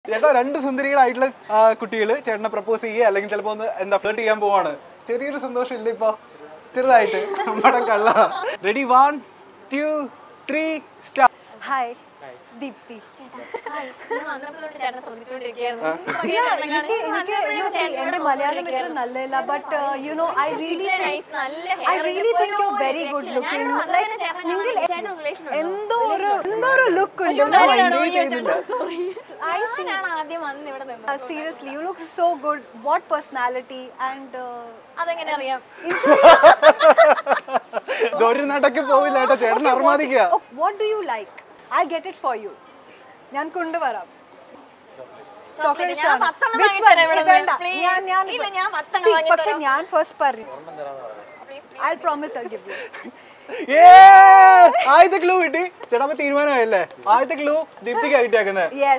ചേട്ടാ രണ്ട് സുന്ദരികളായിട്ടുള്ള കുട്ടികള് ചേട്ടനെ പ്രപ്പോസ് ചെയ്യുക അല്ലെങ്കിൽ ചിലപ്പോ ഒന്ന് എന്താ ഫ്ലർട്ട് ചെയ്യാൻ പോവാണ്. ചെറിയൊരു സന്തോഷം ഇല്ല ഇപ്പൊ ചെറുതായിട്ട് നമ്മുടെ കള്ള. Ready 1 2 3 start. ഹായ് ദീപ്തി. എന്റെ മലയാളം ഇത്ര നല്ലല്ല but you know I really think you very good looking. എന്തോ ഒരു ലുക്ക് ഉണ്ട്. Seriously you look so good. What personality and അതെങ്ങനെ അറിയാം? ഒരു നടക്ക് പോവില്ല കേട്ടോ ചേട്ടൻ അർമാദിക്കുക. What do you like? I'll get it for you. ഞാൻ കൊണ്ടുവരാം. ചോക്ലേറ്റ് പക്ഷെ ഞാൻ ഫസ്റ്റ് പറഞ്ഞു. I'll promise I'll give you. ആദ്യത്തെ ക്ലൂ കിട്ടി ചേട്ടാ. തീരുമാനമായല്ലേ? ആദ്യത്തെ ക്ലൂ ദീപ്തിക്ക് കിട്ടിയാക്കുന്നത്.